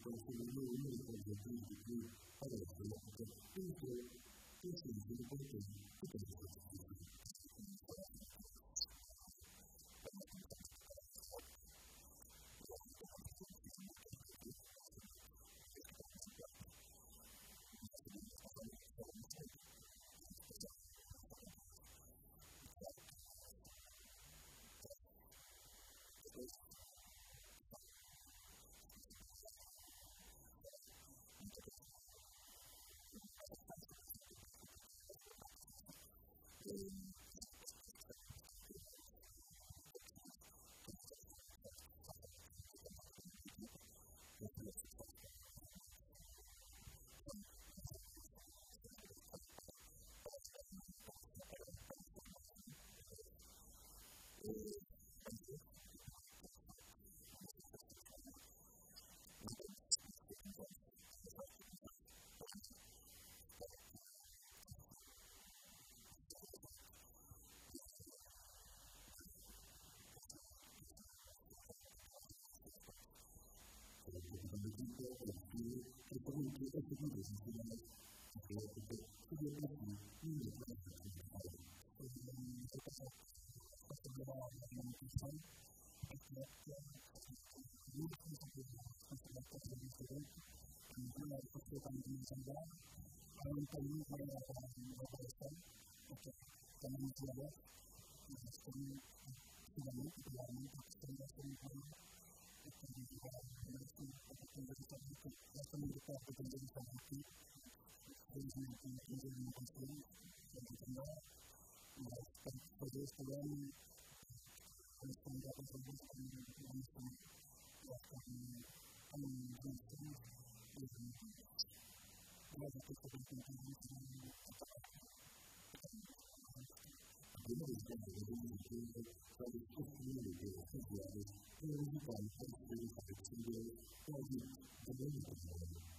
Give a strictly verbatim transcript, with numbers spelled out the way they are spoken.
então, seria o único objetivo que parece uma coisa inteira, que se diz que tem que ter que também que essa vida de cidade que é porque seria assim e não é assim que fala eu passar essa comunicação é que é muito difícil essa coisa diferente e não é porque também não se dá é um caminho para a operação porque também não se dá mas também finalmente realmente a questão da comunicação é que nós também de fato temos a aqui, felizmente não temos uma construção, mas para fazer este ano, nós estamos a fazer isso com uma missão, nós estamos em gestões, nós estamos a fazer isso a primeira vez que nós fazemos isso, para construir as cidades, e os lugares para construir as cidades, pode também